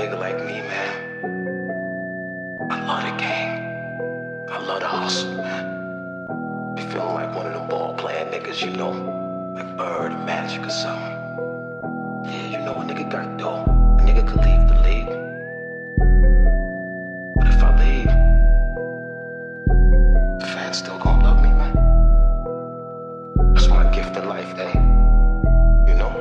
nigga like me, man, I love the game. I love the hustle, man. Be feeling like one of them ball playing niggas, you know, like Bird and Magic or something. Yeah, you know a nigga got dough. A nigga could leave the league. But if I leave, the fans still gon' love me, man. That's my gift in life, eh? You know?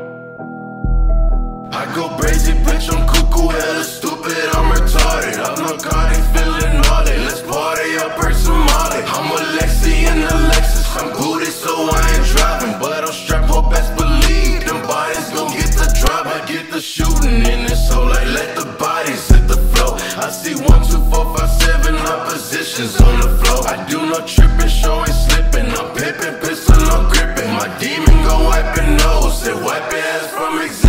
I go crazy, bitch, I'm cuckoo, hella stupid, I'm retarded. I'm narcotic, feeling naughty. Let's party up, burn some molly. I'm a Lexi in a Lexus, I'm booty, so I ain't driving. But I'm strapped, hope best believe them bodies gon' get the drop. I get the shooting in this hole, like let the bodies hit the floor. I see 1, 2, 4, 5, 7 oppositions on the floor. I do no tripping, showing slipping. I'm pippin', pistol, I'm gripping. My demon go wiping nose, say wipe your ass from existence.